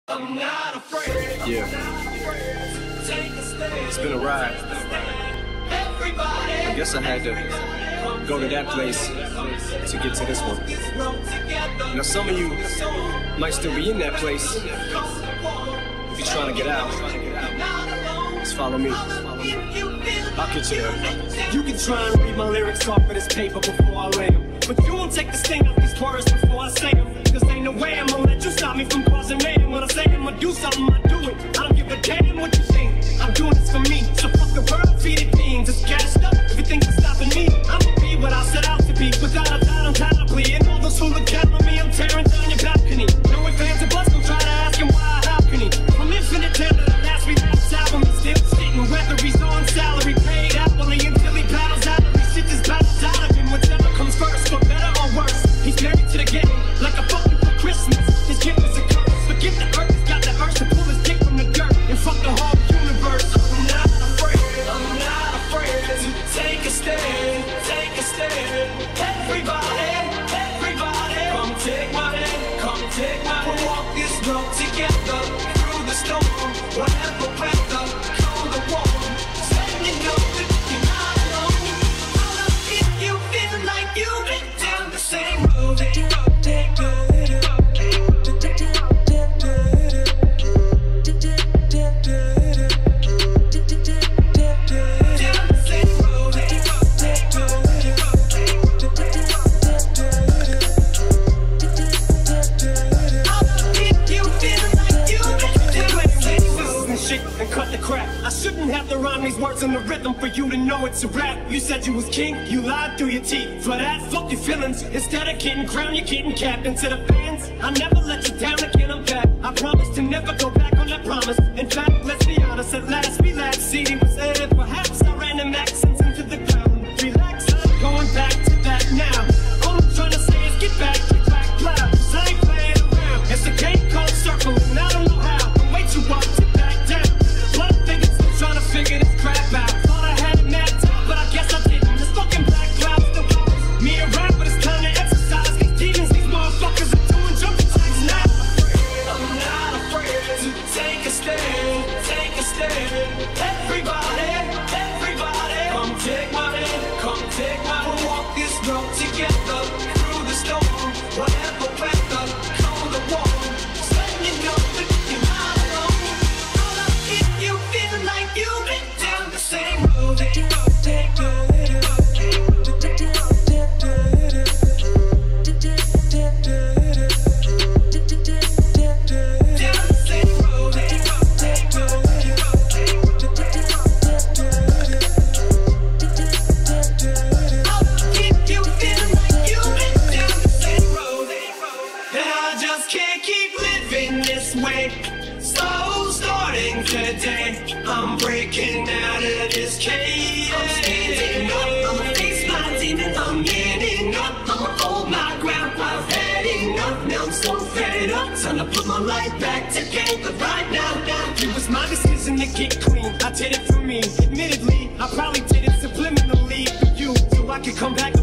I'm not afraid. Yeah. It's been a ride. I guess I had to go to that place to get to this one. Now some of you might still be in that place. If you're trying to get out, just follow me. I'll get you there. You can try and read my lyrics off of this paper before I lay them, but you won't take the sting out these words before I say them. Cause ain't no way I'm gonna let you stop me from causing mayhem. When I say I'm gonna do something, I do it. I don't give a damn what you think. I'm doing this for me. So fuck the world, feed it beans. It's gassed up. If you think it's stopping me, I'ma be what I set out to be. Without a doubt, I'm tightly. And all those who look down on me, I'm tearing down your balcony. No advance of bust, don't try to ask him why, how can he? From infinite down to the last relapse album, he's still sitting. Whether he's on salary, paid hourly, until he battles out of me. Shit just battles out of him. Whatever comes first, for better or worse. He's married to the game, like a fucking for Christmas. His gift is a curse. Forgive the earth, he's got the urge to pull his dick from the dirt and fuck the whole universe. I'm not afraid to take a stand, take a stand. Everybody, come take my hand, come take my hand. We'll walk this road together, through the storm, whatever weather, cold or warm. Then you know that you're not alone. If you feel like you've been down the same road, and cut the crap. I shouldn't have to rhyme these words in the rhythm for you to know it's a rap. You said you was king, you lied through your teeth. For that, fuck your feelings. Instead of getting crowned, you're getting capped. And to the fans, I never let you down again, I'm back. I promise to never go back on that promise. In fact, let's be honest, at last we laughed. CD was aired, perhaps I ran them accents into the ground. Relax, I'm going back to that now. All I'm trying to say is get back, blah. Cause I ain't playing around. It's a game called circling, I don't know how. I'm way too up to back down. Trying to figure this crap out. Thought I had it mapped out, but I guess I didn't. This fucking black cloud's the walls. Me a rap, but it's time to exercise. These demons, these motherfuckers are doing jumping jacks now. I'm not afraid to take a stand, take a stand. Everybody, come take my hand, come take my hand. We'll walk this road together, through the storm, whatever weather, cold or warm. So you know that you're not alone. If you feel like you've been down the same road, today, I'm breaking out of this cage. I'm standing up, I'ma face my demons. I'm getting up, I'ma hold my ground. I've had enough, now I'm so fed up. Time to put my life back together right now. It was my decision to get clean, I did it for me. Admittedly, I probably did it subliminally for you, so I could come back